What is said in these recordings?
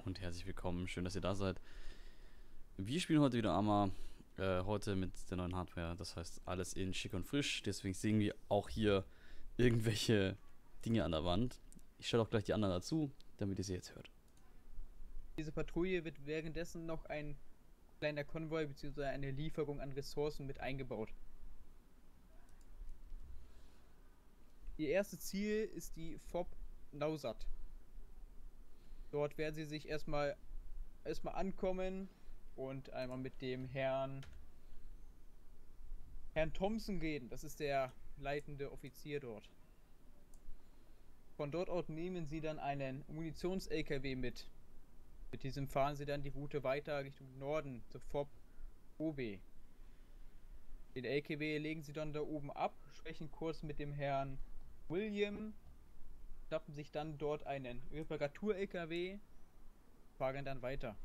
Und herzlich willkommen, schön, dass ihr da seid. Wir spielen heute wieder Arma, heute mit der neuen Hardware, das heißt alles in schick und frisch, deswegen sehen wir auch hier irgendwelche Dinge an der Wand. Ich stelle auch gleich die anderen dazu, damit ihr sie jetzt hört. Diese Patrouille wird währenddessen noch ein kleiner Konvoi bzw. eine Lieferung an Ressourcen mit eingebaut. Ihr erstes Ziel ist die FOB Nausat. Dort werden sie sich erstmal ankommen und einmal mit dem Herrn Thompson reden. Das ist der leitende Offizier dort. Von dort aus nehmen sie dann einen Munitions-LKW mit. Mit diesem fahren sie dann die Route weiter Richtung Norden zur FOB OB. Den LKW legen sie dann da oben ab, sprechen kurz mit dem Herrn William, schnappen sich dann dort einen Reparatur-LKW, fahren dann weiter.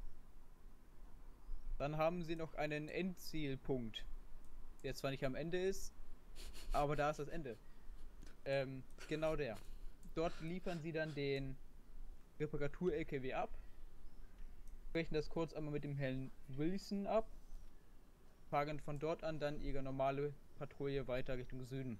Dann haben sie noch einen Endzielpunkt, der zwar nicht am Ende ist, aber da ist das Ende. Genau der. Dort liefern sie dann den Reparatur-LKW ab, sprechen das kurz einmal mit dem Herrn Wilson ab, fahren von dort an dann ihre normale Patrouille weiter Richtung Süden.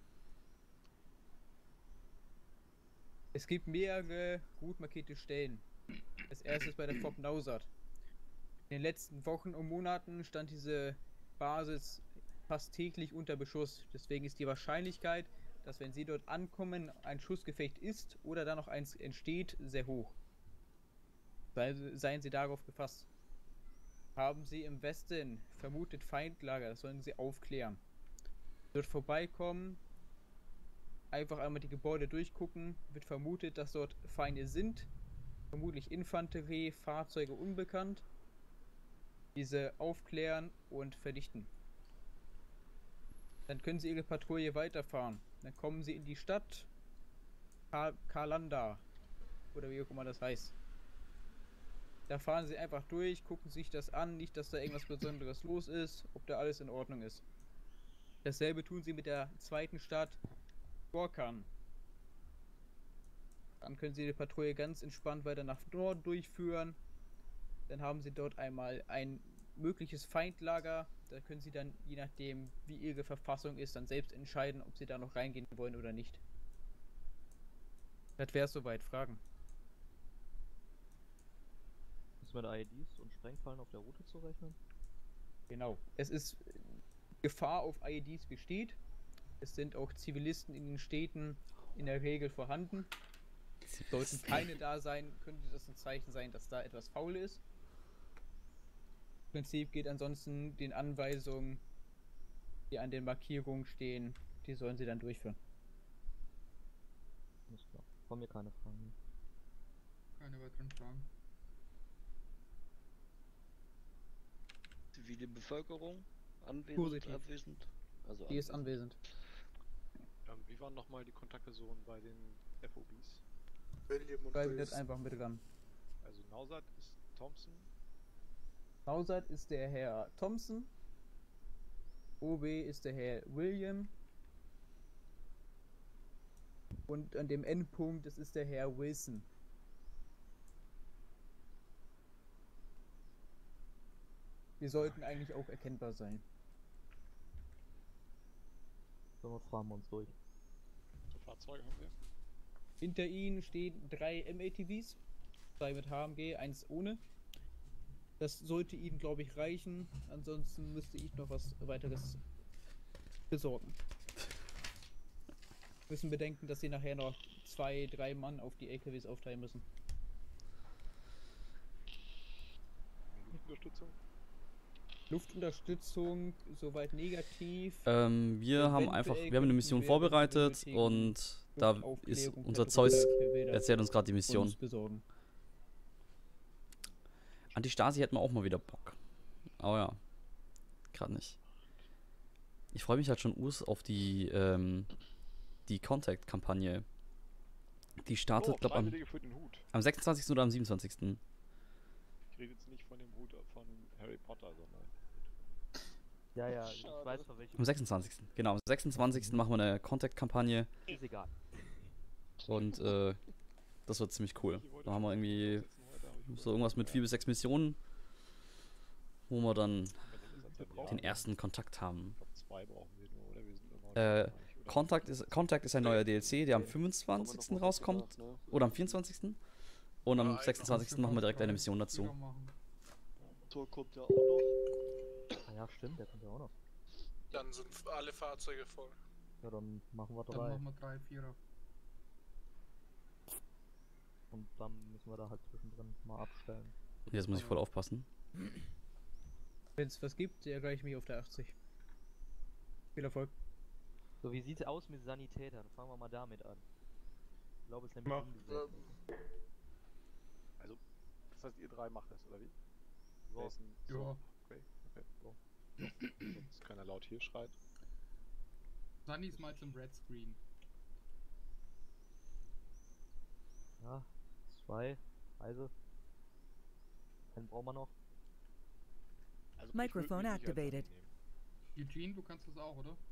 Es gibt mehrere gut markierte Stellen. Als erstes bei der FOB Nausat. In den letzten Wochen und Monaten stand diese Basis fast täglich unter Beschuss. Deswegen ist die Wahrscheinlichkeit, dass wenn sie dort ankommen, ein Schussgefecht ist oder da noch eins entsteht, sehr hoch. Seien Sie darauf gefasst. Haben Sie im Westen vermutet Feindlager, das sollen Sie aufklären. Dort vorbeikommen, einfach einmal die Gebäude durchgucken, wird vermutet, dass dort Feinde sind, vermutlich Infanterie, Fahrzeuge unbekannt, diese aufklären und verdichten. Dann können Sie Ihre Patrouille weiterfahren. Dann kommen Sie in die Stadt Kalanda oder wie auch immer das heißt. Da fahren Sie einfach durch, gucken sich das an, nicht, dass da irgendwas Besonderes los ist, ob da alles in Ordnung ist. Dasselbe tun Sie mit der zweiten Stadt Gorkan. Dann können Sie die Patrouille ganz entspannt weiter nach Norden durchführen. Dann haben Sie dort einmal ein mögliches Feindlager. Da können Sie dann, je nachdem wie Ihre Verfassung ist, dann selbst entscheiden, ob Sie da noch reingehen wollen oder nicht. Das wäre soweit. Fragen? Ist mit IEDs und Sprengfallen auf der Route zu rechnen? Genau. Es ist Gefahr auf IEDs besteht. Es sind auch Zivilisten in den Städten in der Regel vorhanden. Sollten keine da sein, könnte das ein Zeichen sein, dass da etwas faul ist. Im Prinzip geht ansonsten den Anweisungen, die an den Markierungen stehen, die sollen sie dann durchführen. Alles klar. Von mir keine Fragen. Keine weiteren Fragen. Zivile Bevölkerung? Anwesend, Positiv. abwesend? Also Die ist anwesend. Wie waren nochmal die Kontaktpersonen bei den FOBs? William und Schreiben jetzt Wilson. einfach mit ran. Also Nausat ist Thompson, Nausat ist der Herr Thompson. OB ist der Herr William. Und an dem Endpunkt, das ist der Herr Wilson. Wir sollten eigentlich auch erkennbar sein. So, wir fragen uns durch. so Fahrzeuge haben wir. Hinter ihnen stehen 3 M-ATVs. 2 mit HMG, 1 ohne. Das sollte ihnen, glaube ich, reichen. Ansonsten müsste ich noch was weiteres besorgen. Müssen bedenken, dass sie nachher noch 2, 3 Mann auf die LKWs aufteilen müssen. Luftunterstützung. Luftunterstützung, soweit negativ. Wir haben Eventuell eine Mission könnten wir vorbereitet benötigen und da ist Luftaufklärung unser per Zeus Drohne erzählt uns gerade die Mission. uns besorgen. Anti-Stasi hätten wir auch mal wieder Bock. Aber ja, gerade nicht. Ich freue mich halt schon auf die Contact-Kampagne. Die startet, glaube Freiwillige für den Hut. am 26. oder am 27. Ich rede jetzt nicht von dem Hut von Harry Potter, sondern Ja, ja, ich Schade. weiß von welchem. Am 26. Genau, am 26. machen wir eine Contact-Kampagne Ist egal. und das wird ziemlich cool. Da haben wir irgendwie Sitzen heute, aber So irgendwas mit 4 bis 6 Missionen, wo wir dann den ersten Kontakt haben. Ich glaube, 2 brauchen wir nur, oder? Wir sind immer Contact ist ein neuer DLC, der am 25. rauskommt. Oder am 24. Und am 26. machen wir direkt eine Mission dazu. Tor kommt ja auch noch. Ah ja, stimmt, der kommt ja auch noch. Dann sind alle Fahrzeuge voll. Ja, dann machen wir Dann 3. machen wir 3, 4er. Und dann müssen wir da halt zwischendrin mal abstellen. Jetzt muss ich voll aufpassen. Wenn es was gibt, erreiche ich mich auf der 80. Viel Erfolg. So, wie sieht's aus mit Sanitätern? Fangen wir mal damit an. Ich glaube, es ist nämlich umgesetzt. Also, das heißt, ihr 3 macht das, oder wie? So. Wer ist denn Ja. so? Okay, so. Sonst keiner laut hier schreit. Sunny ist mal zum Red Screen. Ja, 2, Reise. Einen brauchen wir noch. Also, Microphone ich würd mich sicher activated. nehmen. Eugene, du kannst das auch, oder?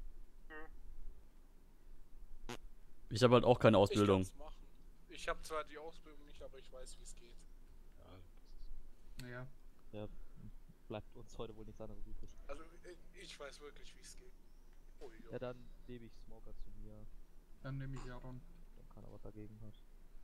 Ich habe halt auch keine Ausbildung. Ich kann's machen. Ich habe zwar die Ausbildung nicht, aber ich weiß, wie es geht. Ja, das ist Naja, Ja, bleibt uns heute wohl nichts anderes übrig. also ich weiß wirklich, wie es geht. Oh, ja. Ja, dann nehme ich Smoker zu mir, Dann nehme ich Jaron. wenn keiner was dagegen hat.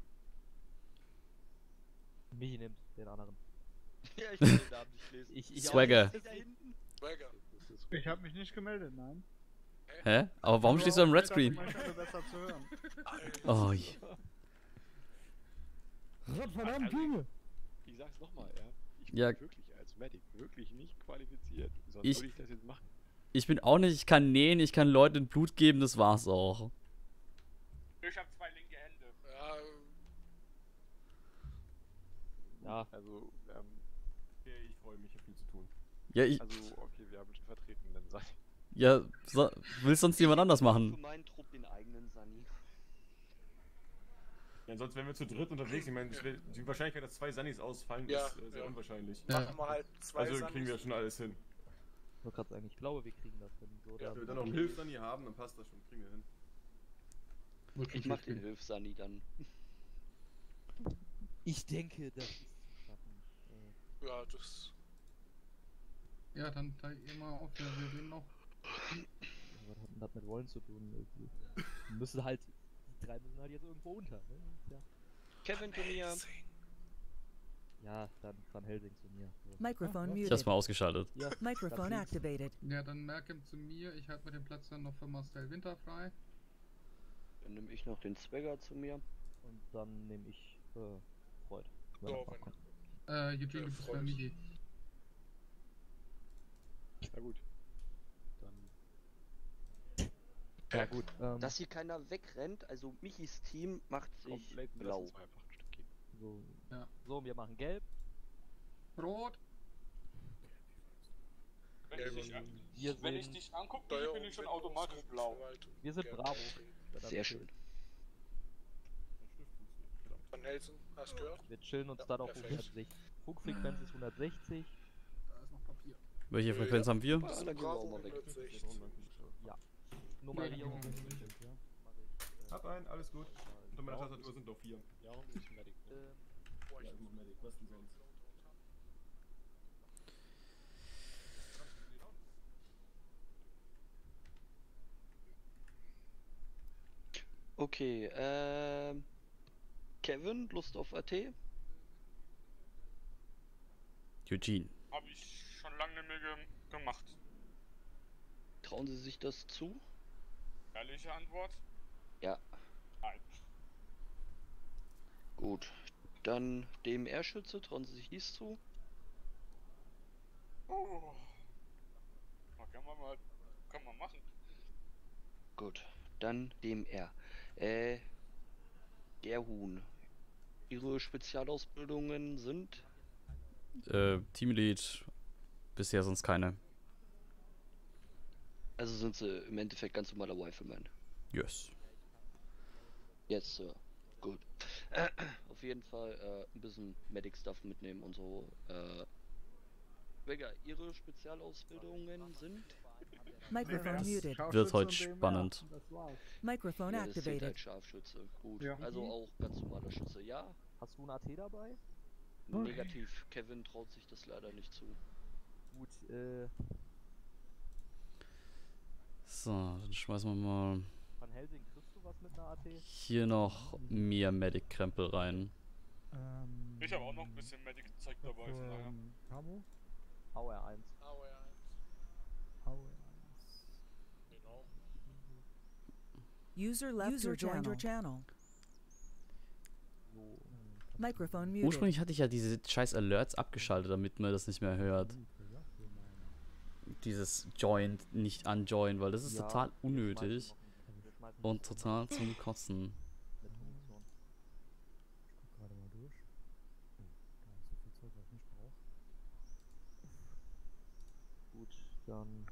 Michi nimmt den anderen. Ja, ich kann den Namen nicht lesen. Ich Swagger. Da hinten. Swagger. das ist Ich habe mich nicht gemeldet, nein. Hä? Aber warum stehst du am Red Screen? Meine Stimme besser zu hören. Oh, je. Gottverdammt, Junge! Ich sag's nochmal, ja. Ich bin Ja. wirklich als Medic wirklich nicht qualifiziert. Sonst Ich- würde ich das jetzt machen. Ich bin auch nicht, ich kann nähen, ich kann Leuten Blut geben, das war's auch. Ich habe 2 linke Hände. Ja, Ja, Also, Okay, ich freue mich, ich habe viel zu tun. Ja, okay, wir haben schon vertreten, dann sei. ja, will sonst jemand anders Für machen? meinen Trupp den eigenen Sunny. Ja, sonst wären wir zu dritt unterwegs. Ich meine, die Wahrscheinlichkeit, dass 2 Sunnies ausfallen, Ja, ist sehr ja. unwahrscheinlich. machen wir halt 2 Also Sunnys. kriegen wir schon alles hin. ich wollte gerade sagen, ich glaube, wir kriegen das hin. So, Wenn wir dann noch einen Hilfs-Sunny haben, dann passt das schon. Kriegen wir hin. Ich mach den Hilfs-Sunny dann. Ich denke, das ist zu schaffen. Ja, das. Ja, dann teile ich immer auf, wir reden noch. Was hat denn das mit Wollen zu tun? Irgendwie? Wir müssen halt, die 3 müssen halt jetzt irgendwo unter. Ne? Ja. Kevin zu mir. Ja, dann Van Helsing zu mir. So. Microphone Ich muted. hab's mal ausgeschaltet. Ja, Microphone ganz links. activated. Ja, dann merke zu mir, ich halte mir den Platz dann noch für Marcel Winter frei. Dann nehme ich noch den Swagger zu mir. Und dann nehme ich Freud. wenn Ja, er wenn- nachkommt. Eugene, du bist bei Migi. Na gut. Dann. Ja gut. Dass hier keiner wegrennt, also Michis Team macht Komm, sich Leighton, lass blau. uns mal einfach ein Stück gehen. So, Ja. so, wir machen gelb. Rot. Wenn, Ja, ich, dich aber- an, Wir wenn ich sind- dich angucke, Steuerung, bin ich schon Windows, automatisch blau. Verwaltung. Wir sind Gelb. Bravo. Sehr schön. Van Helsen, hast du gehört? Wir chillen uns dann auf perfekt. 160. Funkfrequenz ist 160. Da ist noch Papier. Welche Frequenz haben wir? Ja, dann gehen wir auch mal weg. 160. Nummerierung. Ja, Ja, genau. mach ich. Hab einen, alles gut. Unter meiner Tastatur sind noch 4. Ja, und du bist Medic, ne? Ja, ich bin Medic, was denn sonst? Okay, Kevin, Lust auf AT? Eugene. Habe ich schon lange nicht mehr gemacht. Trauen Sie sich das zu? Ehrliche Antwort? Ja. Nein. Gut. Dann DMR-Schütze, trauen Sie sich dies zu? Oh. Na, kann man machen. Gut. Dann DMR. Gerhun. Ihre Spezialausbildungen sind? Teamlead. Bisher sonst keine. Also sind sie im Endeffekt ganz normaler Rifleman. Yes. Jetzt, gut. Auf jeden Fall ein bisschen Medic-Stuff mitnehmen und so. Vega, Ihre Spezialausbildungen sind? Microphone muted. Wird heute spannend. Das war's. Microphone Ja, das zählt activated. als Scharfschütze. Gut. Ja. Also auch ganz normaler Schütze, ja. Hast du einen AT dabei? Negativ, Kevin traut sich das leider nicht zu. Gut, So, dann schmeißen wir mal Van Helsing, kriegst du was mit einer AT? hier noch mehr Medic-Krempel rein. Ich habe auch noch ein bisschen Medic-Zeug dabei, von daher. Cabo? Hau R1. Genau. User left or joined your channel. So. Microphone muted. Ursprünglich hatte ich ja diese scheiß Alerts abgeschaltet, damit man das nicht mehr hört. Dieses Join, nicht unjoin, weil das ist Ja, total wir unnötig schmeißen noch und total zum Kotzen. mit Munition. Ich guck gerade mal durch. Oh, da ist so viel Zeug, was ich nicht brauche. Gut, dann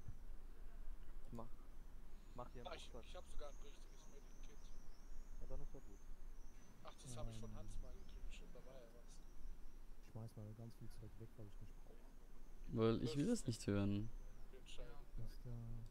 mach dir einen Rucksack. Ich hab sogar ein richtiges Medikit. Ja, dann ist ja gut. Ach, das habe ich von Hans mal gekriegt, schon dabei ja was. Ich schmeiß mal ganz viel Zeug weg, was ich nicht brauche. Weil ich will das nicht hören. Das da.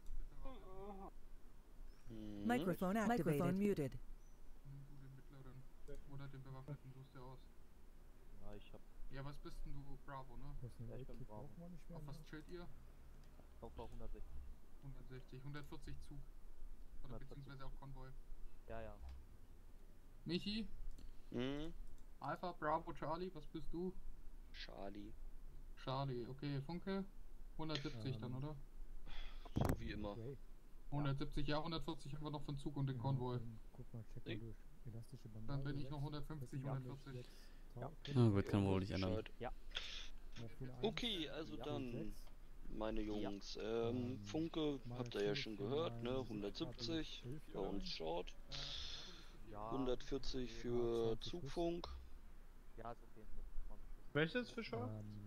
Mhm. Microphone activated. Microphone muted. Nimm du den mittleren. Oder den bewaffneten, suchst dir aus. Ja, ich hab Ja, was bist denn du? Bravo, ne? Personal ich bin Aid-Kit Bravo. braucht man nicht mehr. Auf was ne? chillt ihr? auf 160. 160, 140 Zug. Oder 140. beziehungsweise auch Konvoi. Ja. Michi, Mhm. Alpha, Bravo, Charlie, was bist du? Charlie. Charlie, okay, Funke. 170 dann, oder? So wie immer. Okay. 170, ja, 140 haben wir noch von Zug und den Konvoi. Guck mal, check mal durch. Elastische Bandage. Dann bin ich noch 6, 150, 140. jetzt Ja. Na gut, kann wohl nicht ändern. Bescheid. noch viel ein. Okay, also Ja, dann, meine Jungs, Funke habt ihr ja schon gehört, ne? 170 bei uns Short, Ja. 140 für Zugfunk, Ja, ist okay. Welches für Short?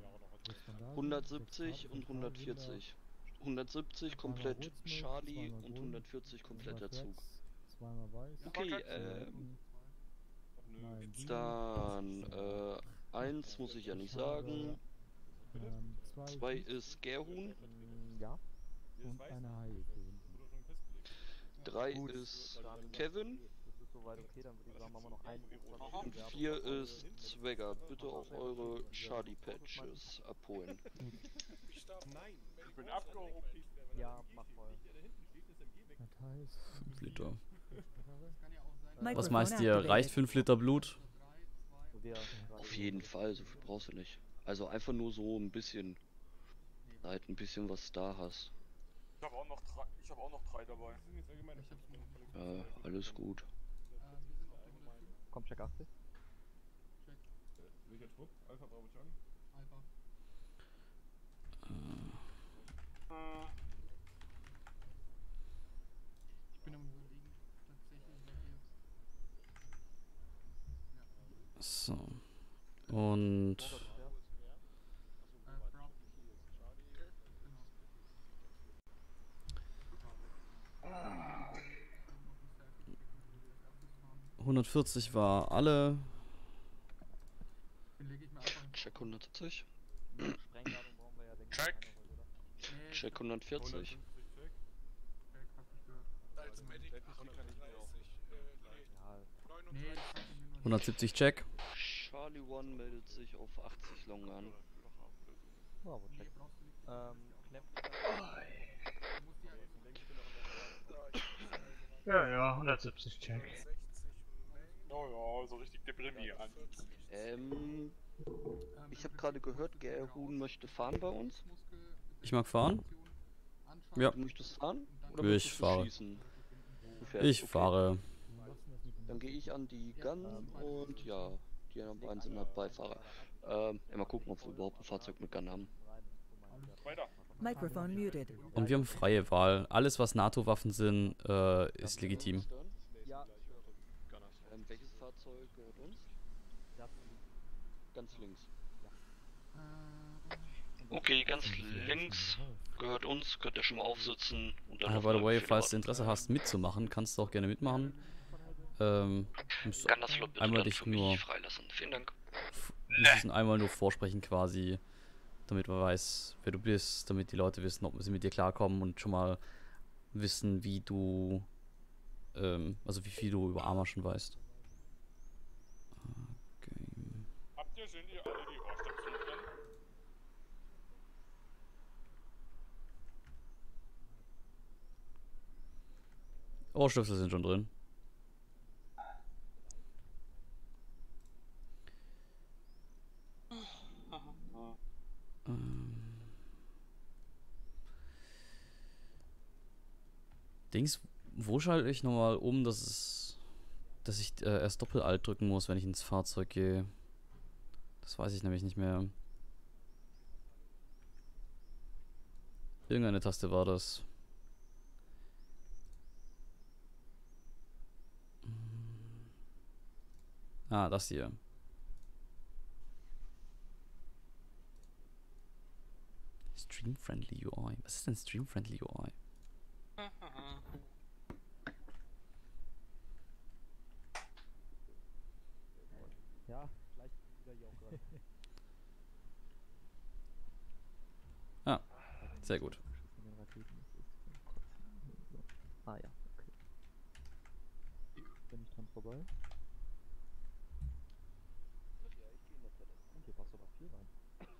170 und 140. 170 komplett Charlie und 140 kompletter Zug. Zweimal weiß. Okay, dann 1 muss ich ja nicht sagen, 2 ist Gerhun, Ja. und eine Heilke hinten. 3 Gut, ist dann- Kevin Das ist soweit okay, dann würde ich sagen, machen wir noch einen Rucksack. und 4 ist Swagger. Bitte auch eure Charlie Patches abholen. Nein, ich bin abgehoben. Ja, mach voll. Das heißt, 5 Liter. Kann ja auch sein, Was Microphone meinst ihr? activated. Reicht 5 Liter Blut? Wir Auf jeden Fall, so viel brauchst du nicht. Also einfach nur so ein bisschen. Halt ein bisschen was da hast. Ich habe auch noch 3 dabei. Alles gut. Komm, check 80. Welcher Trupp? Alpha Bravo Charlie? Alpha. Ich bin am überlegen, tatsächlich, weil wir So. Und Bravo. Genau. 140 war alle. Den lege ich mir einfach in Check 170. Sprengladung brauchen wir ja, denke ich, Check. keine Rolle, oder? Nee, Check 140. Check, hab ich gehört. Als Medic 38, Ja, Nee, 39. das hat mir nur 170 Check. Charlie One meldet sich auf 80 Long an. Bravo, check. Nee, brauchst du nicht. Klemmt. Du musst die halt Ja, 170 Check. 60 Ja, so richtig deprimierend. Ich habe gerade gehört, Gerhun möchte fahren bei uns. Ich mag fahren. Ja. Du möchtest fahren? Oder Ich möchtest du fahre. schießen? Du fährst, Ich okay. fahre. Dann gehe ich an die Gun und ja, die anderen beiden sind halt Beifahrer. Mal gucken, ob wir überhaupt ein Fahrzeug mit Gun haben. Weiter. Microphone muted. Und wir haben freie Wahl. Alles, was NATO-Waffen sind, ist legitim. Ja, Welches Fahrzeug gehört uns? das Ganz links. und Okay, ganz links gehört uns, könnt ihr schon mal aufsitzen und dann Ah, auf by the way, Leute falls du warten. Interesse hast mitzumachen, kannst du auch gerne mitmachen. Musst Kann das Slot bitte einmal dann dich für nur mich freilassen. Vielen Dank. musst es einmal nur vorsprechen quasi, damit man weiß, wer du bist, damit die Leute wissen, ob sie mit dir klarkommen und schon mal wissen, wie du, also wie viel du über Arma schon weißt. Okay. Sind ihr alle die Ohrstöpsel sind schon drin. Dings, wo schalte ich nochmal um, dass ich erst Doppel-Alt drücken muss, wenn ich ins Fahrzeug gehe? Das weiß ich nämlich nicht mehr. Irgendeine Taste war das. Ah, das hier. Stream-Friendly UI. Was ist denn Stream-Friendly UI? Ja, gleich wieder hier auch gerade. Ah, sehr gut. Ah ja, okay. Bin ich dran vorbei? Und hier passt aber viel rein.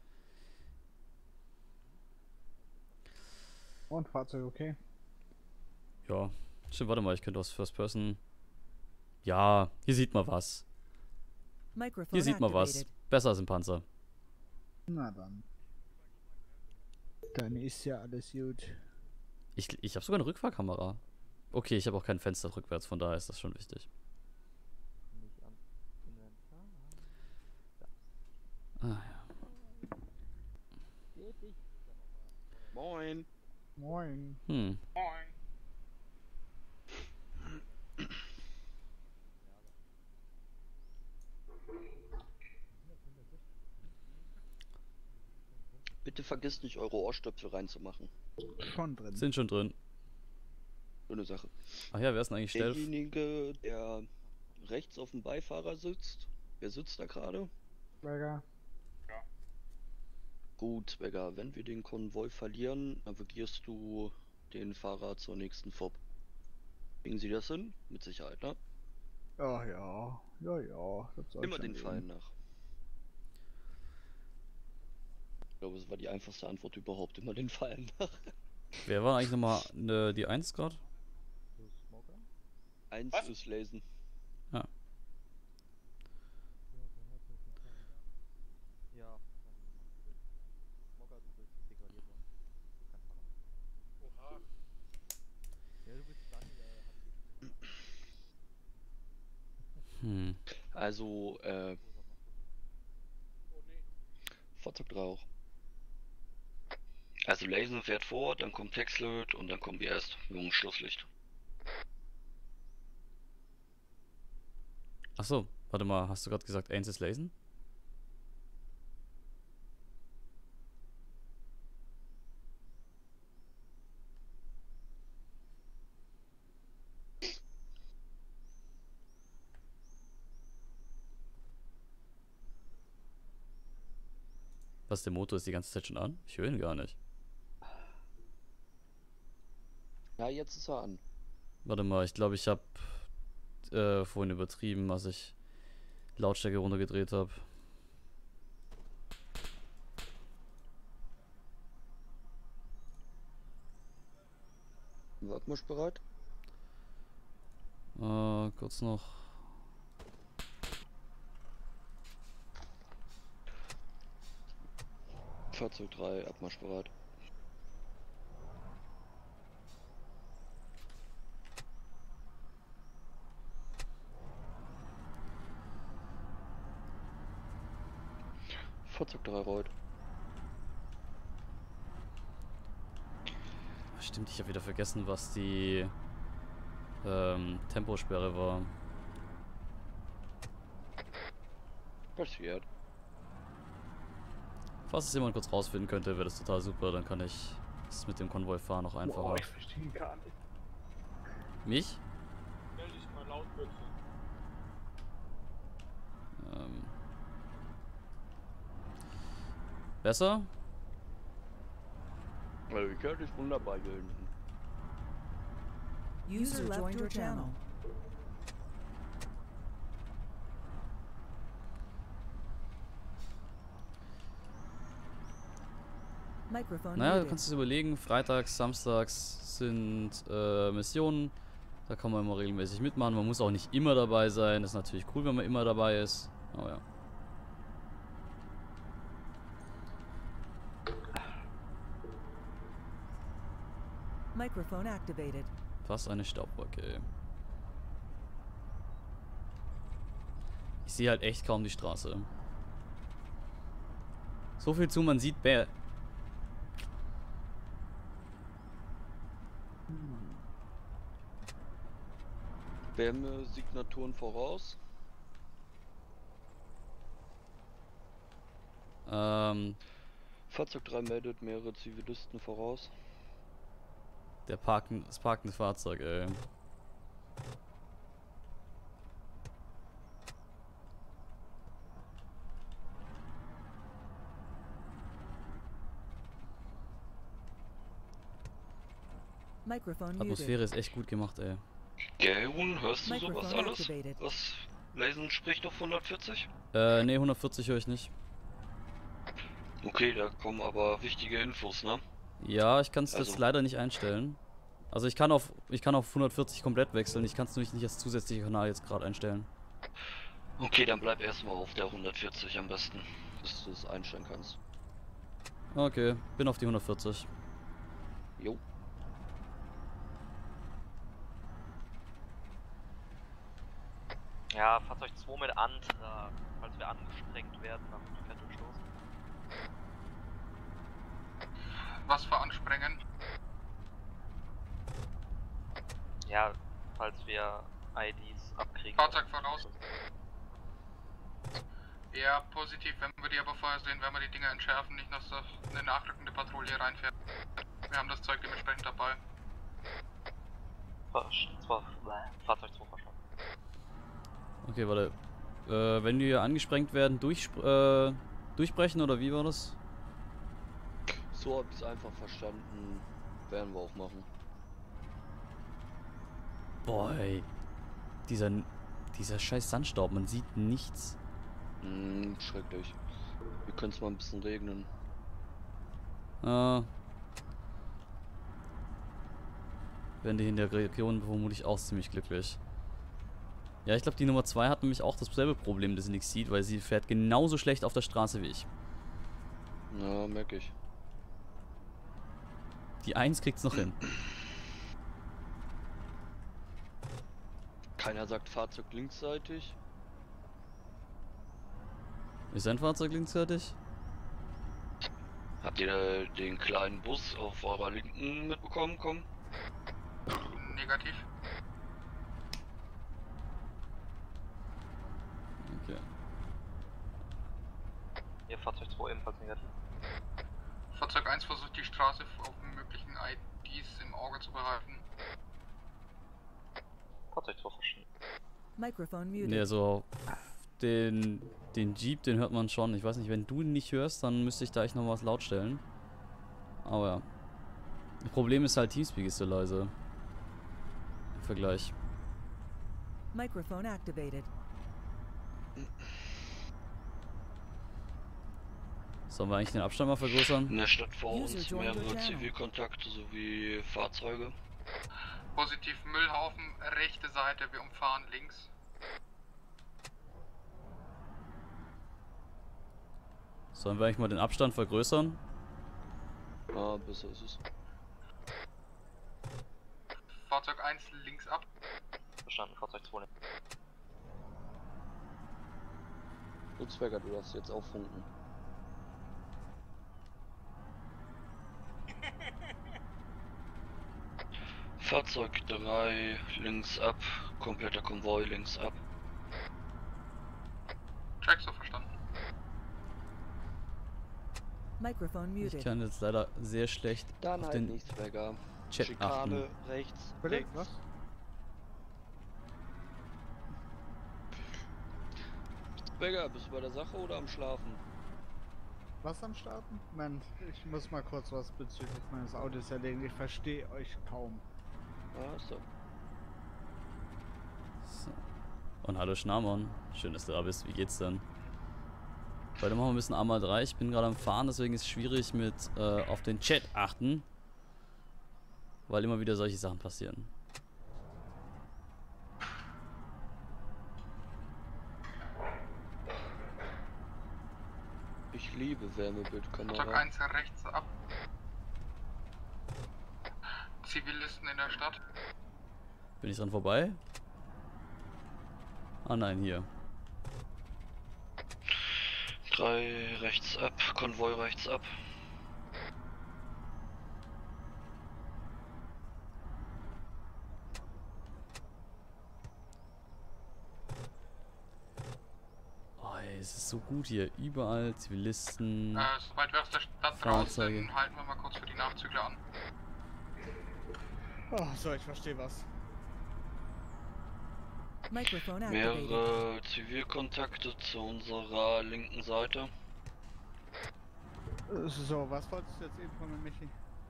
Und Fahrzeug okay? Ja, stimmt, warte mal, ich könnte aus First Person. Ja, hier sieht man was. Hier sieht man was. Besser als im Panzer. Na dann. Dann ist ja alles gut. Ich habe sogar eine Rückfahrkamera. Okay, ich habe auch kein Fenster rückwärts, von daher ist das schon wichtig. Nicht an Inventar. Ah ja. Moin. Moin. Hm. Moin. Bitte vergisst nicht, eure Ohrstöpsel reinzumachen. Schon drin. Sind schon drin. Schöne Sache. Ach ja, wer ist denn eigentlich Stealth? Derjenige, der rechts auf dem Beifahrer sitzt. Wer sitzt da gerade? Berger. Gut, Beggar, wenn wir den Konvoi verlieren, navigierst du den Fahrer zur nächsten FOB. Kriegen Sie das hin? Mit Sicherheit, ne? Ja, ja. Ja, ja. Das soll Immer schon den gehen. Fallen nach. Ich glaube, es war die einfachste Antwort überhaupt. Immer den Fallen nach. Wer war eigentlich nochmal die 1 gerade? Eins Was? ist Lasen. Ja. Ja, Smogger, du willst degradiert werden. Kein Fahrer. Oha. Ja, du bist dann, Hm. Also, Oh nee. Fahrzeug 3 auch. Also Lasen fährt vor, dann kommt Texlet und dann kommen wir erst. Junges Schlusslicht. Achso, warte mal, hast du gerade gesagt, 1 ist Lasen? Was, der Motor ist die ganze Zeit schon an? Ich höre ihn gar nicht. Ja, jetzt ist er an. Warte mal, ich glaube, ich habe vorhin übertrieben, als ich Lautstärke runtergedreht habe. Wagmarsch bereit? Kurz noch. Fahrzeug 3, Abmarsch bereit. Fahrzeug 3 rollt. Stimmt, ich habe wieder vergessen, was die Temposperre war. Passiert. Falls es jemand kurz rausfinden könnte, wäre das total super. Dann kann ich es mit dem Konvoi fahren noch einfacher. Boah, ich verstehe gar nicht. Mich? Stell dich mal laut bitte. Besser? Also ich höre dich wunderbar hier hinten. User left your channel. Microphone Naja, du muted. kannst es überlegen. Freitags, samstags sind Missionen. Da kann man immer regelmäßig mitmachen. Man muss auch nicht immer dabei sein. Das ist natürlich cool, wenn man immer dabei ist. Oh ja. Microphone activated. Was eine Staubwolke, ey. Ich sehe halt echt kaum die Straße. So viel zu, man sieht Bär. Wärmesignaturen voraus. Fahrzeug 3 meldet mehrere Zivilisten voraus. Das parkende Fahrzeug, ey. Microphone muted. Atmosphäre ist echt gut gemacht, ey. Gehun, hörst du sowas Microphone alles? activated. Was Lasen spricht auf 140? Ne, 140 höre ich nicht. Okay, da kommen aber wichtige Infos, ne? Ja, ich kann es Also- jetzt leider nicht einstellen. Also ich kann auf 140 komplett wechseln. Ich kann es nur nicht als zusätzlicher Kanal jetzt gerade einstellen. Okay, dann bleib erstmal auf der 140 am besten, bis du es einstellen kannst. Okay, bin auf die 140. Jo. Ja, Fahrzeug 2 mit Ant, falls wir angesprengt werden, dann fährt durchstoßen. Was für Ansprengen? Ja, falls wir IDs abkriegen. Fahrzeug voraus. Ja, positiv. Wenn wir die aber vorher sehen, werden wir die Dinger entschärfen, nicht dass da eine nachrückende Patrouille reinfährt. Wir haben das Zeug dementsprechend dabei. Fahrzeug 2 verstanden. Okay, warte. Wenn wir angesprengt werden, durchbrechen oder wie war das? So hab ich's einfach verstanden. Werden wir auch machen. Boah, ey. Dieser scheiß Sandstaub, man sieht nichts. Schrecklich. Wir können es mal ein bisschen regnen. Wenn die in der Region vermutlich auch ziemlich glücklich. Ja, ich glaube, die Nummer 2 hat nämlich auch dasselbe Problem, das sie nichts sieht, weil sie fährt genauso schlecht auf der Straße wie ich. Ja, merke ich. Die 1 kriegt's noch hin. Keiner sagt Fahrzeug linksseitig. Ist ein Fahrzeug linksseitig? Habt ihr den kleinen Bus auf eurer Linken mitbekommen? Komm. Negativ. Okay. Ihr Fahrzeug 2 ebenfalls negativ. Fahrzeug 1 versucht die Straße auf möglichen IDs im Auge zu behalten. Fahrzeug 2 verstanden. Microphone muted. Ne, so den Jeep, den hört man schon. Ich weiß nicht, wenn du ihn nicht hörst, dann müsste ich da echt noch was laut stellen. Aber ja. Das Problem ist halt, Teamspeak ist so leise. Im Vergleich. Microphone activated. Sollen wir eigentlich den Abstand mal vergrößern? In der Stadt vor User uns joined your mehrere channel. Zivilkontakte sowie Fahrzeuge. Positiv Müllhaufen, rechte Seite, wir umfahren links. Sollen wir eigentlich mal den Abstand vergrößern? Ah, besser ist es. Fahrzeug 1 links ab. Verstanden, Fahrzeug 2 nicht. Lutzberger, du darfst jetzt auffunken. Fahrzeug 3 links ab, kompletter Konvoi links ab. Track so verstanden. Microphone Ich muted. kann jetzt leider sehr schlecht Dann auf halt den nichts, Berger. Chat Schikane achten. rechts, Bitte? links. Was? Berger, bist du bei der Sache oder am Schlafen? Was am Starten? Moment, ich muss mal kurz was bezüglich meines Autos erledigen. Ich verstehe euch kaum. Ah, so. So. Und hallo Schnamon, schön, dass du da bist. Wie geht's denn? Heute machen wir ein bisschen A-mal-3. Ich bin gerade am Fahren, deswegen ist es schwierig mit auf den Chat achten. Weil immer wieder solche Sachen passieren. Ich liebe Fahrzeug Wärmebildkamera. 1 rechts ab. Zivilisten in der Stadt. Bin ich dran vorbei? Ah nein, hier. 3 rechts ab, Konvoi rechts ab. Oh, ey, es ist so gut hier. Überall Zivilisten. Sobald wir aus der Stadt Fahrzeuge. raus sind, halten wir mal kurz für die Nachzügler an. Oh, so, ich verstehe was. Microphone activated. Mehrere Zivilkontakte zu unserer linken Seite. So, was wolltest du jetzt eben von mir, Michi?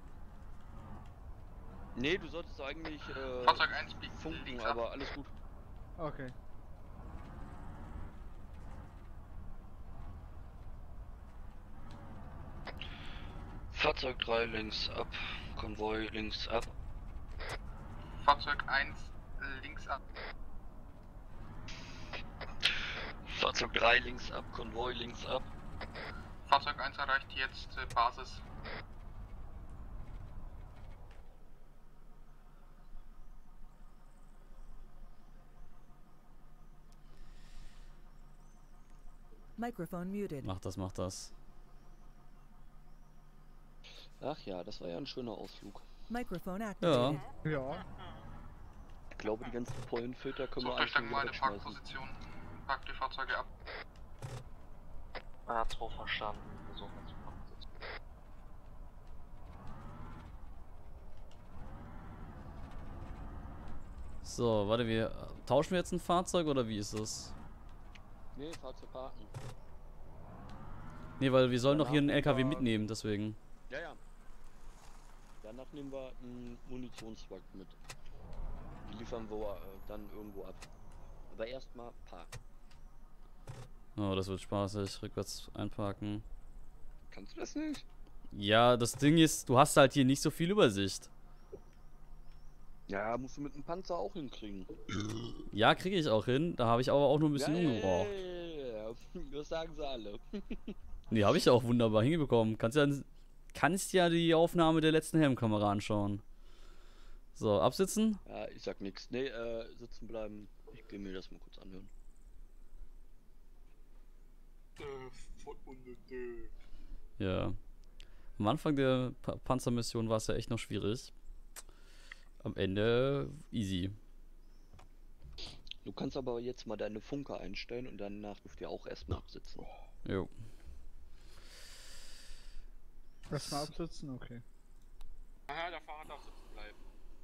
Nee, du solltest eigentlich Fahrzeug 1 biegt funken, links ab. aber alles gut. Okay. Fahrzeug 3 links ab, Konvoi links ab. Fahrzeug 1 links ab. Fahrzeug 3 links ab, Konvoi links ab. Fahrzeug 1 erreicht jetzt Basis. Microphone muted. Mach das, mach das. Ach ja, das war ja ein schöner Ausflug. Microphone activated. Ja. Ich glaube, die ganzen Pollenfilter können wir Sucht euch eigentlich dann schon mal wieder eine wegschmeißen. Parkposition. Parkt die Fahrzeuge ab. A2 verstanden. So, ganz gut. So, warte, wir tauschen wir jetzt ein Fahrzeug oder wie ist es? Nee, Fahrzeug parken. Nee, weil wir sollen doch hier einen Danach LKW nehmen wir- mitnehmen, deswegen. Ja, ja. Danach nehmen wir einen Munitionswagen mit. Die liefern wir dann irgendwo ab. Aber erstmal parken. Oh, das wird spaßig. Rückwärts einparken. Kannst du das nicht? Ja, das Ding ist, du hast halt hier nicht so viel Übersicht. Ja, musst du mit dem Panzer auch hinkriegen. Ja, kriege ich auch hin. Da habe ich aber auch nur ein bisschen umgebraucht. Ja, das sagen sie alle. Nee, habe ich auch wunderbar hingekommen. Kannst ja die Aufnahme der letzten Helmkamera anschauen. So, absitzen. Ja, ich sag nix. Nee, sitzen bleiben. Ich will mir das mal kurz anhören. Voll unnötig. Ja. Am Anfang der Panzermission war es ja echt noch schwierig. Am Ende easy. Du kannst aber jetzt mal deine Funke einstellen und danach dürft ihr auch erstmal absitzen. Jo. Erstmal absitzen, okay. Aha, der Fahrer darf sitzen bleiben.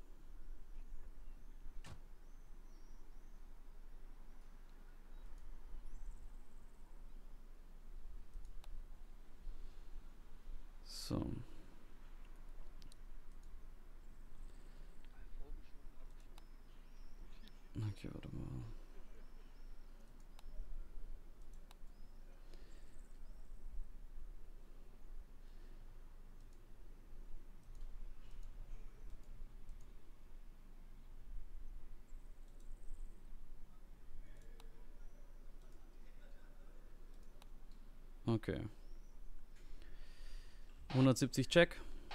So. Okay, warte mal. Okay. 170 Check.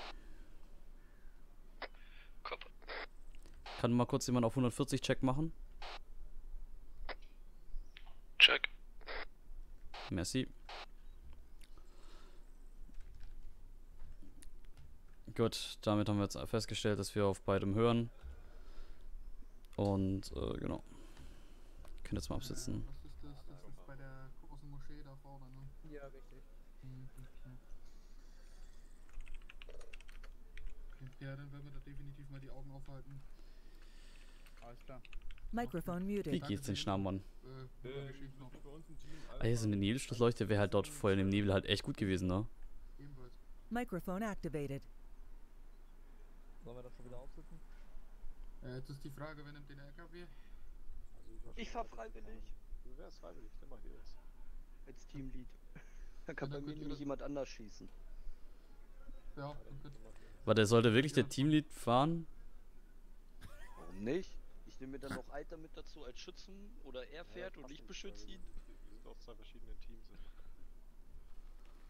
Kopf. Kann mal kurz jemand auf 140 Check machen? Check. Merci. Gut, damit haben wir jetzt festgestellt, dass wir auf beidem hören. Und genau. Könnt jetzt mal absitzen. Was ist das? Das ist bei der großen Moschee da vorne, ne? Ja, richtig. Ja, dann werden wir da definitiv mal die Augen aufhalten. Alles klar. Microphone Wie muted. geht's den Schnarrmann? Geschickt noch. Ah, hier so eine Nebelschlussleuchte wäre halt dort vorher im Nebel halt echt gut gewesen, ne? Ebenfalls. Microphone activated. Sollen wir das schon wieder aufsitzen? Jetzt ist die Frage, wer nimmt den LKW? Ich fahr freiwillig. Du wärst freiwillig, dann mach ich das. Als Teamlead. Da kann Ja, bei dann mir könnt ihr nämlich das- jemand anders schießen. Ja, dann könnt Warte, sollte wirklich der Teamlead fahren? Warum nicht? Ich nehme mir dann noch Alter mit dazu als Schützen oder er fährt und ich beschütze ihn. Wir sind auf 2 verschiedenen Teams.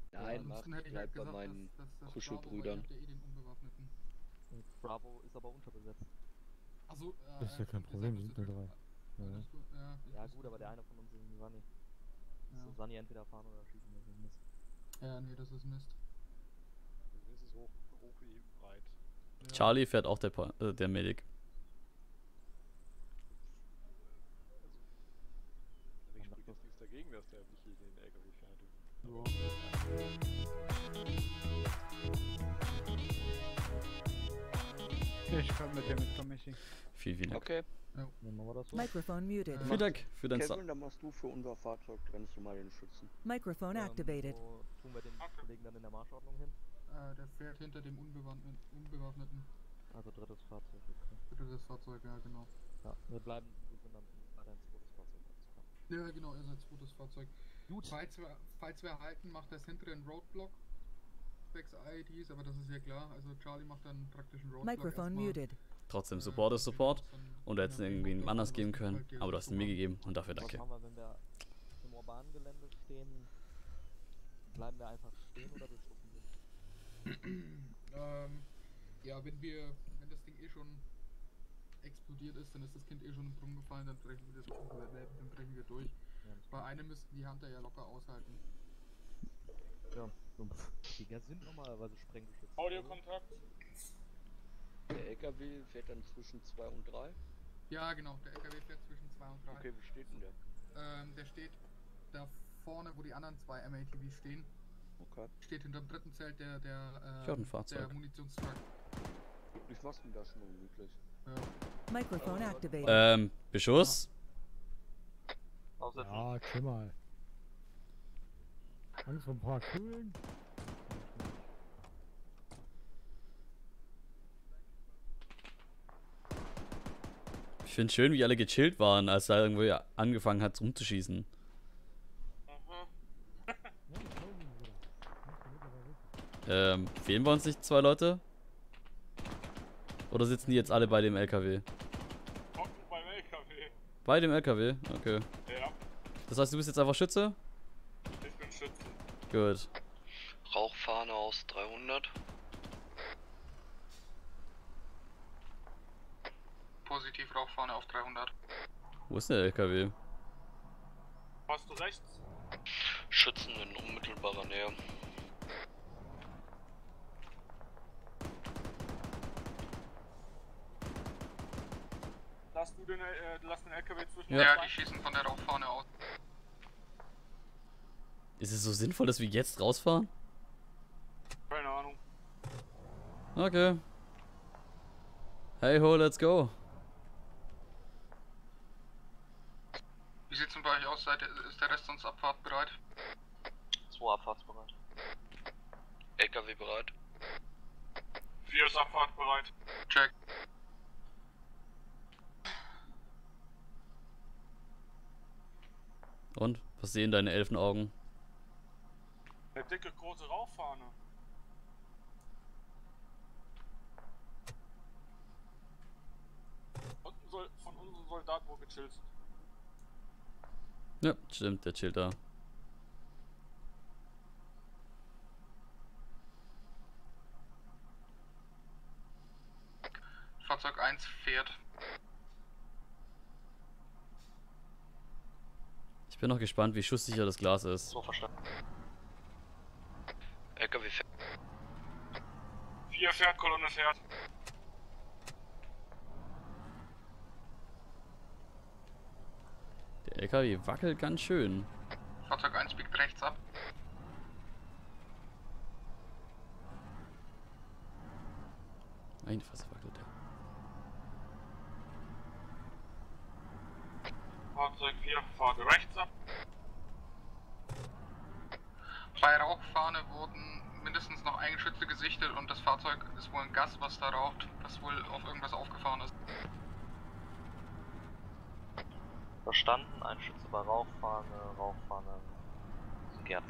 Nein, mach, Ansonsten hätte ich bleib halt bei gesagt, meinen dass Bravo, weil ihr Kuschelbrüdern. habt ja eh den Unbewaffneten. Bravo ist aber unterbesetzt. Achso, Das ist ja kein Problem, wir sind nur 3. Ja. Ja gut, aber der eine von uns ist ein Sunny. Ja. So Sunny entweder fahren oder schießen, das ist Mist. Ja, nee, das ist Mist. Das ist hoch wie breit. Ja. Charlie fährt auch der Medic. Also, ich spricht jetzt nichts dagegen, dass der Michi den LKW fährt. Ich komm mit dir mit, komm Michi. Vielen Dank. Okay. Dann machen wir das so. Microphone muted. Vielen Dank für dein Kevin, dann machst du für unser Fahrzeug, trennst du mal den Schützen. Microphone activated. Wo tun wir den Kollegen dann in der Marschordnung hin? Der fährt hinter dem Unbewaffneten. Also drittes Fahrzeug, okay. Drittes Fahrzeug, ja, genau. Ja, wir sind dann weiter ein zweites Fahrzeug. Alles klar. Ja, genau, er ist ein zweites Fahrzeug. Gut. Falls wir halten, macht das hintere einen Roadblock. Zwecks IEDs, aber das ist ja klar. Also Charlie macht dann praktisch einen Roadblock. Microphone erstmal. Trotzdem Trotzdem Support ist Support. Und du hättest irgendwie einem anders geben können. Aber du hast ihn mir gegeben und dafür danke. Was machen wir, wenn wir im urbanen Gelände stehen? Bleiben wir einfach stehen oder beschuppen wir? Ja, wenn das Ding eh schon explodiert ist, dann ist das Kind eh schon im Brunnen gefallen, dann brechen wir durch. Ja, Bei einem müssten die Hunter ja locker aushalten. ja, die sind normalerweise sprenggeschützt. Audiokontakt. Der LKW fährt dann zwischen 2 und 3. Ja, genau, der LKW fährt zwischen 2 und 3. Okay, wo steht denn der? Der steht da vorne, wo die anderen zwei MATVs stehen. Okay. Steht hinterm dritten Zelt der Ich hab ein Fahrzeug. der Munitionstruck. Ich mach's denn da schon unmöglich. Ja. Microphone activated. Beschuss? Ja, chill mal. Angst vor ein paar Kugeln? Ich finde schön, wie alle gechillt waren, als da irgendwo angefangen hat rumzuschießen. Fehlen bei uns nicht 2 Leute? Oder sitzen die jetzt alle bei dem LKW? Hocken beim LKW. Bei dem LKW? Okay. Ja, Das heißt, du bist jetzt einfach Schütze? ich bin Schütze. Gut. Rauchfahne aus 300. Positiv Rauchfahne auf 300. Wo ist der LKW? Hast du rechts? Schützen in unmittelbarer Nähe. Lass den LKW zwischen Ja. Ja, die schießen von der Rauchfahne aus. Ist es so sinnvoll, dass wir jetzt rausfahren? Keine Ahnung. Okay. Hey ho, let's go. Wie sieht's denn bei euch aus? Ist der Rest sonst abfahrtbereit? 2 abfahrtsbereit. LKW bereit. 4 ist abfahrtbereit. Check. Und? Was sehen deine Elfenaugen? Eine dicke, große Rauchfahne. Unten soll von unseren Soldaten wohl gechillt sind. Ja, stimmt, der chillt da. Fahrzeug 1 fährt. Ich bin noch gespannt, wie schusssicher das Glas ist. So verstanden. LKW fährt. 4 fährt, Kolonne fährt. Der LKW wackelt ganz schön. Fahrzeug 1 biegt rechts ab. Meine Fresse wackelt der. Fahrzeug 4 fahrt rechts ab. Bei Rauchfahne wurden mindestens noch Eigenschütze gesichtet und das Fahrzeug ist wohl ein Gas, was da raucht, was wohl auf irgendwas aufgefahren ist. Verstanden, ein Schütze bei Rauchfahne GRZ.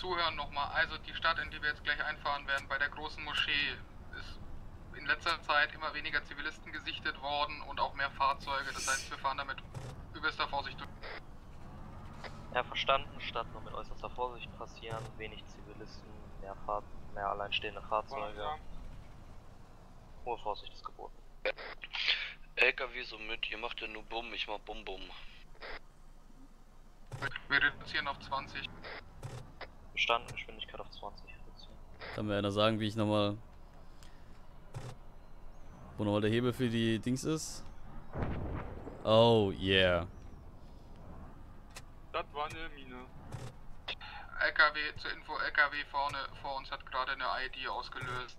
Zuhören nochmal. Also die Stadt, in die wir jetzt gleich einfahren werden, bei der großen Moschee, ist in letzter Zeit immer weniger Zivilisten gesichtet worden und auch mehr Fahrzeuge. Das heißt, wir fahren damit übelster Vorsicht durch. Ja, verstanden. Stadt nur mit äußerster Vorsicht passieren. Wenig Zivilisten, mehr alleinstehende Fahrzeuge. Hohe Vorsicht ist geboten. LKW so mit, ihr macht ja nur Bumm, ich mach Bum Bum. Wir reduzieren auf 20. Verstanden, Geschwindigkeit auf 20 reduzieren. Kann mir einer sagen, wie ich nochmal... Wo nochmal der Hebel für die Dings ist? Oh, yeah. Das war eine Mine. LKW, zur Info, LKW vorne vor uns hat gerade eine ID ausgelöst.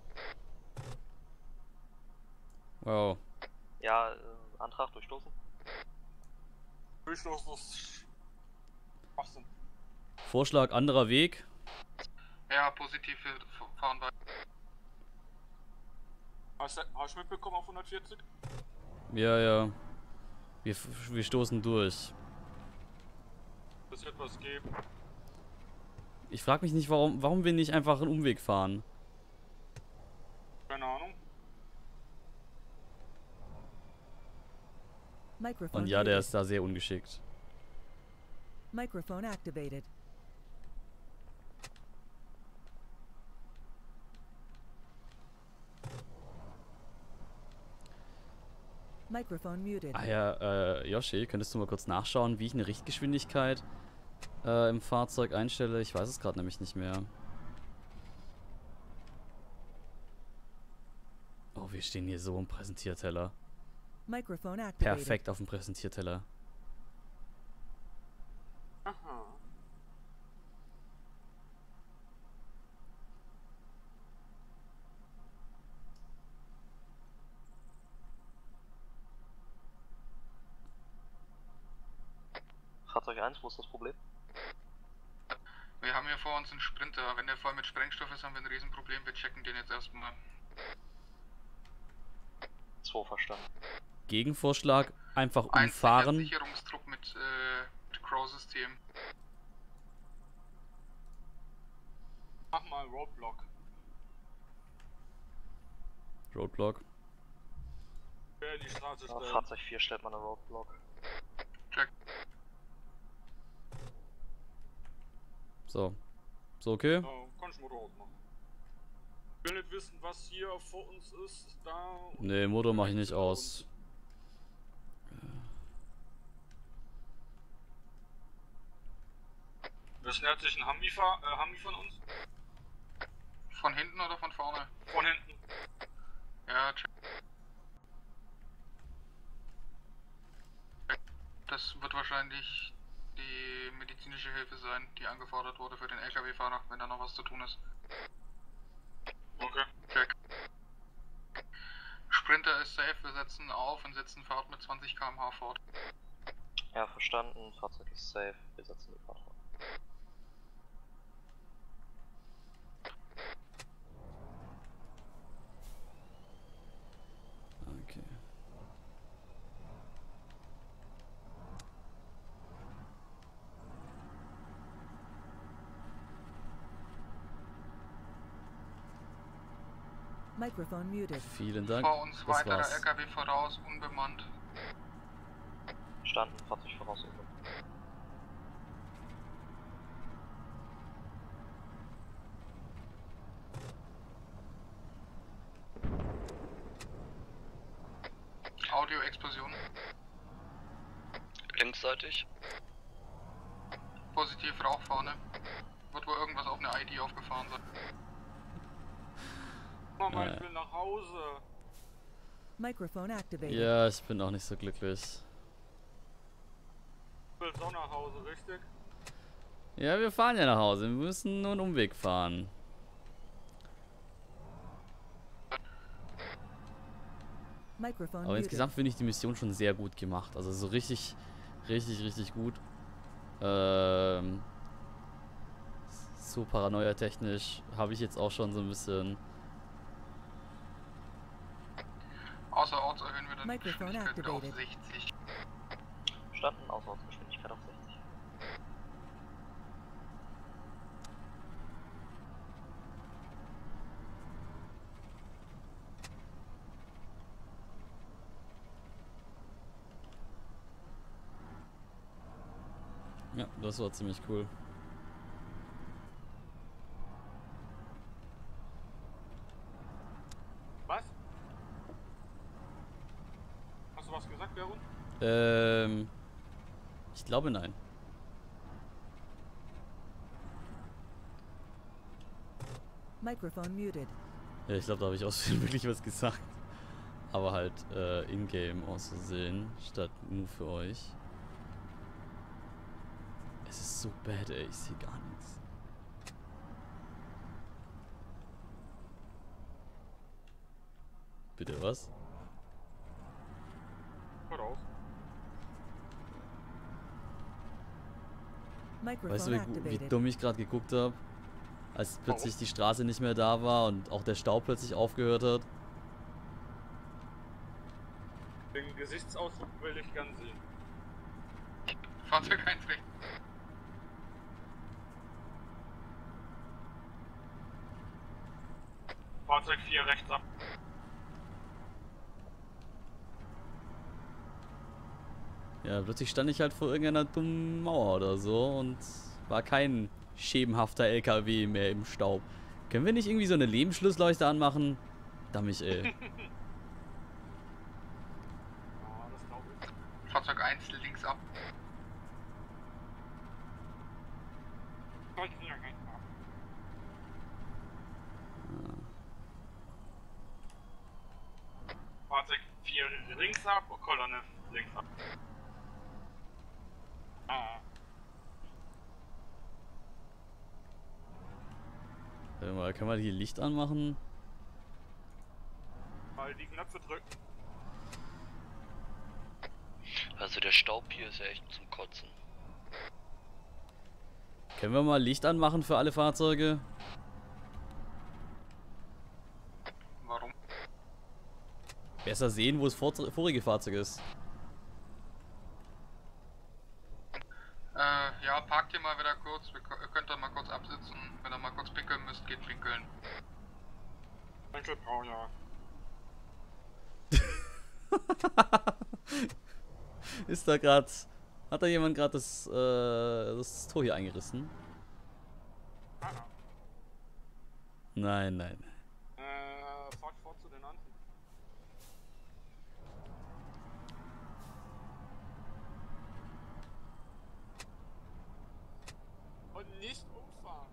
Wow. Ja, Antrag durchstoßen. Durchstoßen ist... Schwachsinn. Vorschlag, anderer Weg. Ja, positiv, wir fahren weiter. Hast du mitbekommen auf 140? Ja, ja. Wir stoßen durch. Das wird was geben. Ich frage mich nicht, warum wir nicht einfach einen Umweg fahren. Keine Ahnung. Und ja, der ist da sehr ungeschickt. Microphone activated. Microphone muted. Ah ja, Yoshi, könntest du mal kurz nachschauen, wie ich eine Richtgeschwindigkeit im Fahrzeug einstelle? Ich weiß es gerade nämlich nicht mehr. Oh, wir stehen hier so im Präsentierteller. Microphone activated. Perfekt auf dem Präsentierteller. Aha. Fahrzeug 1, wo ist das Problem? Wir haben hier vor uns einen Sprinter. Wenn der voll mit Sprengstoff ist, haben wir ein Riesenproblem. Wir checken den jetzt erstmal. 2 verstanden. Gegenvorschlag, einfach umfahren. Sicherungstrupp mit Crow-System. Mach mal Roadblock. Roadblock. Wer die Straße stellt. Fahrzeug 4 stellt man einen Roadblock. Check. So. So, okay? Oh, kannst du Motor ausmachen. Ich will nicht wissen, was hier vor uns ist. Da. Nee, Motor mache ich nicht aus. Das nähert sich ein Humvee von uns. Von hinten oder von vorne? Von hinten. Ja, check. Das wird wahrscheinlich die medizinische Hilfe sein, die angefordert wurde für den LKW-Fahrer, wenn da noch was zu tun ist. Okay. Check. Sprinter ist safe, wir setzen auf und setzen Fahrt mit 20 km/h fort. Ja, verstanden. Fahrzeug ist safe. Wir setzen die Fahrt fort. Okay. Microphone muted. Vielen Dank. Vor uns Das weiterer war's. LKW voraus, unbemannt. Verstanden. Fahrzeug voraus. Audio-Explosion. Linksseitig. Positiv Rauchfahne. Wird wohl irgendwas auf eine ID aufgefahren sein. Mama, ich will nach Hause. Microphone activated. Ja, ich bin auch nicht so glücklich. Ich will auch nach Hause, richtig? Ja, wir fahren ja nach Hause. Wir müssen nur einen Umweg fahren. Microphone Aber muted. insgesamt finde ich die Mission schon sehr gut gemacht. Also so richtig gut. So paranoia-technisch habe ich jetzt auch schon so ein bisschen. Außerorts erhöhen wir dann die Microphone Geschwindigkeit auf activated. 60. Verstanden. Außerortsgeschwindigkeit auf 60. Ja, das war ziemlich cool. Was? Hast du was gesagt, Berun? Ich glaube nein. Microphone muted. Ja, ich glaube, da habe ich aus wirklich was gesagt. Aber halt in-game auszusehen, statt nur für euch. Es ist so bad, ey. Ich sehe gar nichts. Bitte was? Hör auf. Weißt du, Microphone wie activated. dumm ich gerade geguckt habe? Als plötzlich die Straße nicht mehr da war und auch der Stau plötzlich aufgehört hat. Den Gesichtsausdruck will ich gern sehen. Fahrzeug 1 rechts. Fahrzeug 4 rechts ab. Ja, plötzlich stand ich halt vor irgendeiner dummen Mauer oder so und war kein schemenhafter LKW mehr im Staub. Können wir nicht irgendwie so eine Lebensschlussleuchte anmachen? Dammig, ey. Fahrzeug 1 links ab. Fahrzeug 4 links ab und Kolonne links ab. Warte mal, kann man hier Licht anmachen? Mal die Knöpfe drücken. Also der Staub hier ist ja echt zum Kotzen. Können wir mal Licht anmachen für alle Fahrzeuge? Warum? Besser sehen, wo das vorige Fahrzeug ist. Ja, parkt ihr mal wieder kurz. Ihr könnt dann mal kurz absitzen. Wenn ihr mal kurz pinkeln müsst, geht pinkeln. Pinkelbraun, ja. Ist da gerade... Hat da jemand gerade das Tor hier eingerissen? Nein, nein. Fahrt fort zu den anderen. Und nicht umfahren.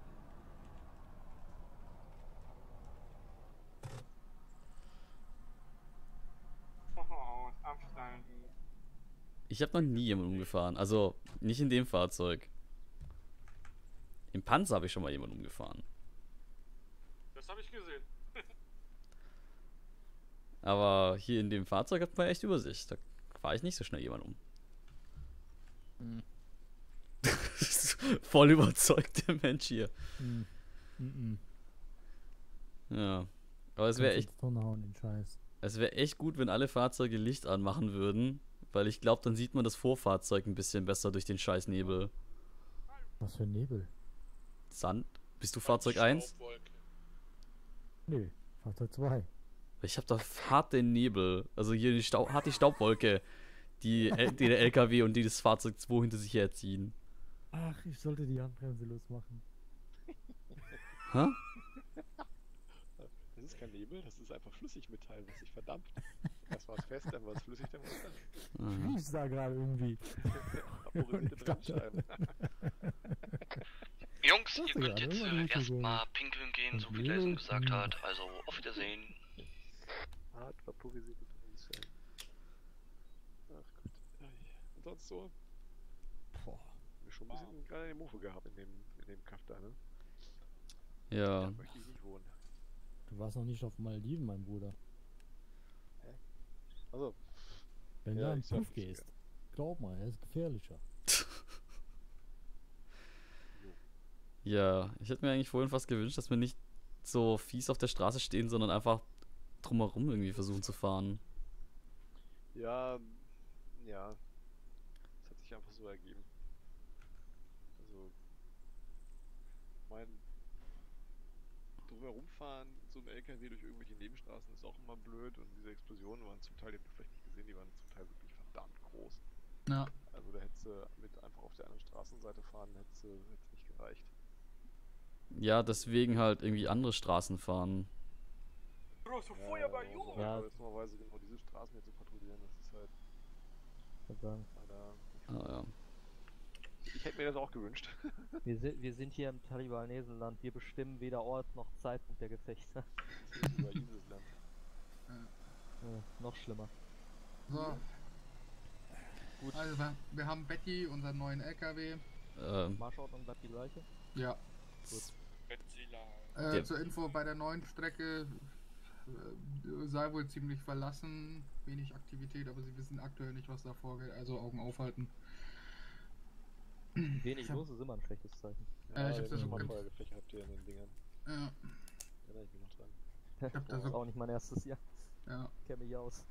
Oh, absteigen. Ich habe noch nie jemanden umgefahren. Also, nicht in dem Fahrzeug. Im Panzer habe ich schon mal jemanden umgefahren. Das habe ich gesehen. Aber hier in dem Fahrzeug hat man echt Übersicht. Da fahre ich nicht so schnell jemanden um. Voll überzeugt der Mensch hier. Ja. Aber es wäre echt. Es wäre echt gut, wenn alle Fahrzeuge Licht anmachen würden. Weil ich glaube, dann sieht man das Vorfahrzeug ein bisschen besser durch den scheiß Nebel. Was für ein Nebel? Sand? Bist du Fahrzeug 1? Nö, Fahrzeug 2. Ich habe da hart den Nebel. Also hier hart die Staubwolke, die der LKW und die das Fahrzeug 2 hinter sich herziehen. Ach, ich sollte die Handbremse losmachen. Hä? Das ist kein Nebel, das ist einfach Flüssigmetall, was sich verdampft. Erst war es fest, dann war es flüssig, dann war es dann. Ich da gerade irgendwie. Favorisierte Bremsscheiben. Jungs, ihr könnt jetzt erstmal pinkeln gehen, so wie Jason gesagt hat. Also auf Wiedersehen. Hart vaporisierte Bremsscheiben. Ach gut. Und sonst so? Boah. Wir schon ein bisschen gerade eine Muffe gehabt in dem Kaff da, ne? Ja. Da möchte ich nicht wohnen. Du warst noch nicht auf Malediven, mein Bruder. Hä? Also. Wenn ja, du am Puff gehst, glaub mal, er ist gefährlicher. Ja, ich hätte mir eigentlich vorhin fast gewünscht, dass wir nicht so fies auf der Straße stehen, sondern einfach drumherum irgendwie versuchen zu fahren. Ja, ja. Das hat sich einfach so ergeben. Also, mein drumherum fahren, so ein LKW durch irgendwelche Nebenstraßen ist auch immer blöd und diese Explosionen waren zum Teil, die habt ihr vielleicht nicht gesehen, die waren zum Teil wirklich verdammt groß. Ja. Also da hättest du mit einfach auf der anderen Straßenseite fahren, hätt's nicht gereicht. Ja, deswegen halt irgendwie andere Straßen fahren. Große Feuerwehr, Junge! Ja, jetzt normalerweise genau diese Straßen hier zu patrouillieren, das ist halt. Ja. Ich hätte mir das auch gewünscht. Wir sind hier im Talibanesenland. Wir bestimmen weder Ort noch Zeitpunkt der Gefechte. Das ist über dieses Land. Noch schlimmer. So. Gut. Also wir haben Betty, unseren neuen LKW. Marschordnung bleibt die gleiche? Ja. Gut. Zur Info, bei der neuen Strecke sei wohl ziemlich verlassen, wenig Aktivität, aber sie wissen aktuell nicht, was da vorgeht, also Augen aufhalten. Wenig los ist immer ein schlechtes Zeichen. Ich hab das schon mal Feuergefechte habt ihr in den Dingern. Ja. Erinnere ich mich noch dran. Ich hab Das ist auch nicht mein erstes Jahr. Ja. Kenn mich aus.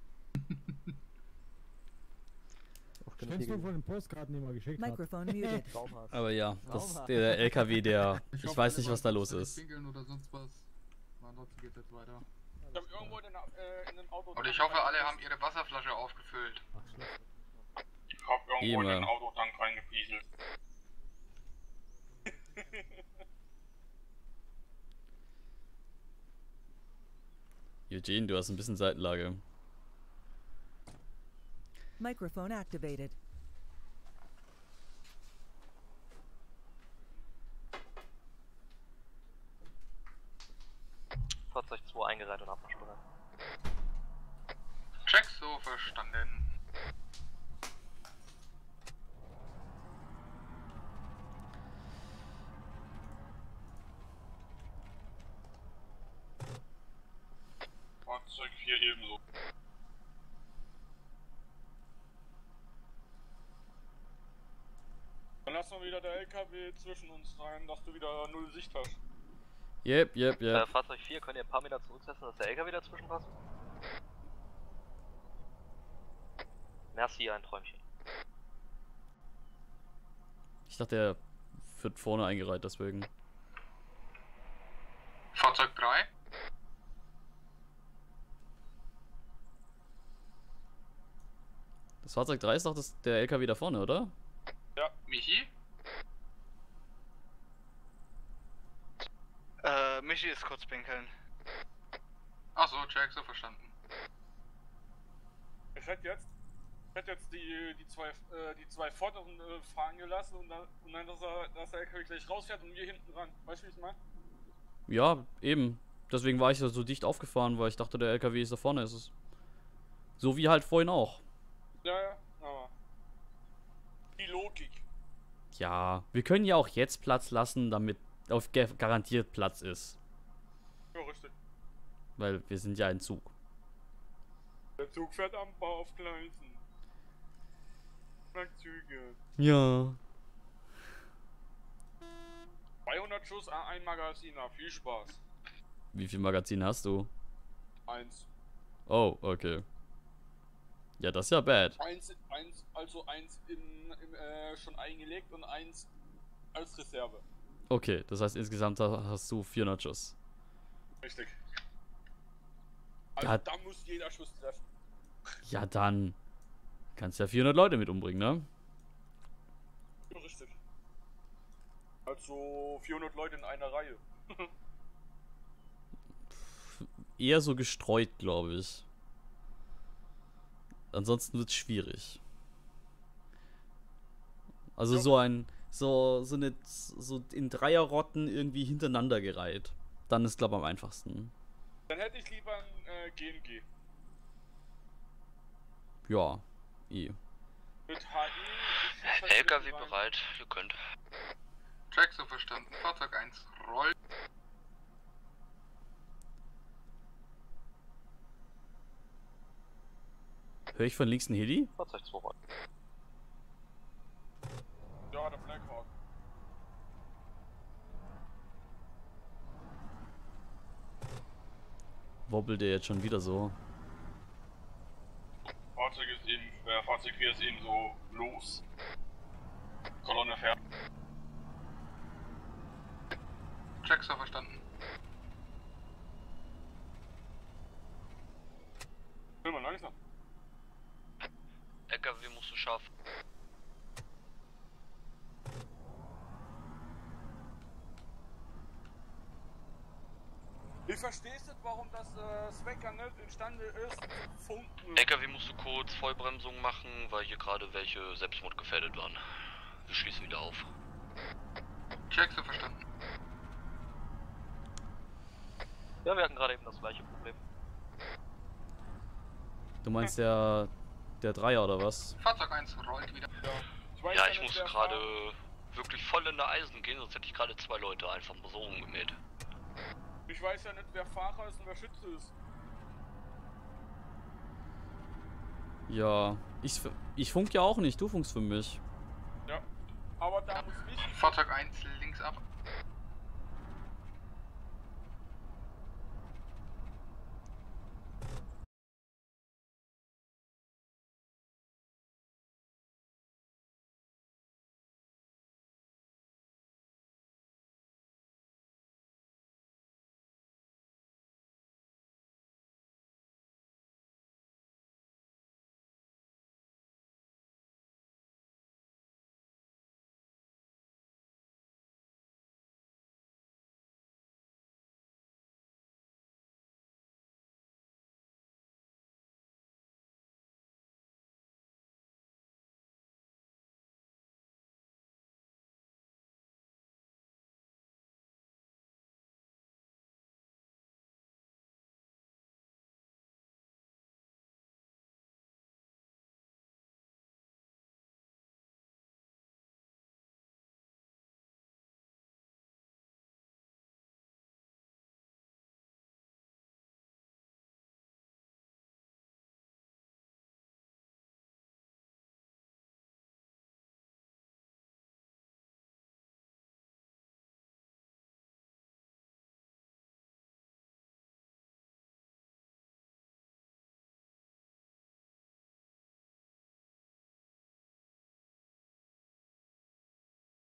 Kennst du von den Postkarten, die man geschickt hat? Microphone muted. Aber ja, das ist der LKW, der... Ich weiß nicht, was da los ist. Oder sonst was. Ansonsten geht's jetzt weiter. Ich hab irgendwo in den Auto... Und ich hoffe, alle haben ihre Wasserflasche aufgefüllt. Ich hab irgendwo in den Autotank reingepieselt. Eugene, du hast ein bisschen Seitenlage. Microphone activated. Fahrzeug 2 eingereiht und abmarschbereit. Check, so verstanden. Fahrzeug 4 ebenso. Dann lass mal wieder der LKW zwischen uns rein, dass du wieder null Sicht hast. Yep. Fahrzeug 4, könnt ihr ein paar Meter zurücksetzen, dass der LKW dazwischen passt? Merci, ein Träumchen. Ich dachte, er wird vorne eingereiht, deswegen. Fahrzeug 3. Das Fahrzeug 3 ist doch der LKW da vorne, oder? Ja. Michi? Michi ist kurz pinkeln. Achso, check, so verstanden. Ich hätte jetzt die zwei Vorderen fahren gelassen und dann dass der LKW gleich rausfährt und wir hinten ran. Weißt du, wie ich meine? Ja, eben. Deswegen war ich so dicht aufgefahren, weil ich dachte, der LKW ist da vorne. Ist es. So wie halt vorhin auch. Ja, aber die Logik. Ja, wir können ja auch jetzt Platz lassen, damit auf garantiert Platz ist. Ja, richtig. Weil wir sind ja ein Zug. Der Zug fährt am Bau auf Gleisen. Züge. Ja. 200 Schuss, ein Magaziner. Viel Spaß. Wie viel Magazin hast du? 1. Oh, okay. Ja, das ist ja bad. Eins schon eingelegt und 1 als Reserve. Okay, das heißt insgesamt hast du 400 Schuss. Richtig. Also Ja. da muss jeder Schuss treffen. Ja, dann kannst du ja 400 Leute mit umbringen, ne? Ja, richtig. Also 400 Leute in einer Reihe. Eher so gestreut, glaube ich. Ansonsten wird es schwierig. Also Ja. so in Dreierrotten irgendwie hintereinander gereiht. Dann ist, glaube ich, am einfachsten. Dann hätte ich lieber ein GNG. Ja, eh. Mit HE. LKW bereit, ihr könnt. Check, so verstanden. Fahrzeug 1 rollt. Höre ich von links einen Heli? Fahrzeug 2 rollt. Ja, der Blackhawk. Wobbelt der jetzt schon wieder so? Fahrzeug 4 ist eben so los. Kolonne fährt. Check, so verstanden. Will man langsam. LKW musst du schauen. scharf. Ich verstehe nicht, warum das Zwecker nicht imstande ist, zu funken. LKW musst du kurz Vollbremsung machen, weil hier gerade welche selbstmordgefährdet waren. Wir schließen wieder auf. Check, so verstanden. Ja, wir hatten gerade eben das gleiche Problem. Du meinst der Dreier oder was? Fahrzeug 1 rollt wieder. Ja, ich musste gerade wirklich voll in der Eisen gehen, sonst hätte ich gerade 2 Leute einfach mal so umgemäht. Ich weiß ja nicht, wer Fahrer ist und wer Schütze ist. Ja, ich funk ja auch nicht, du funkst für mich. Ja, aber da muss ich... Fahrzeug 1 links ab.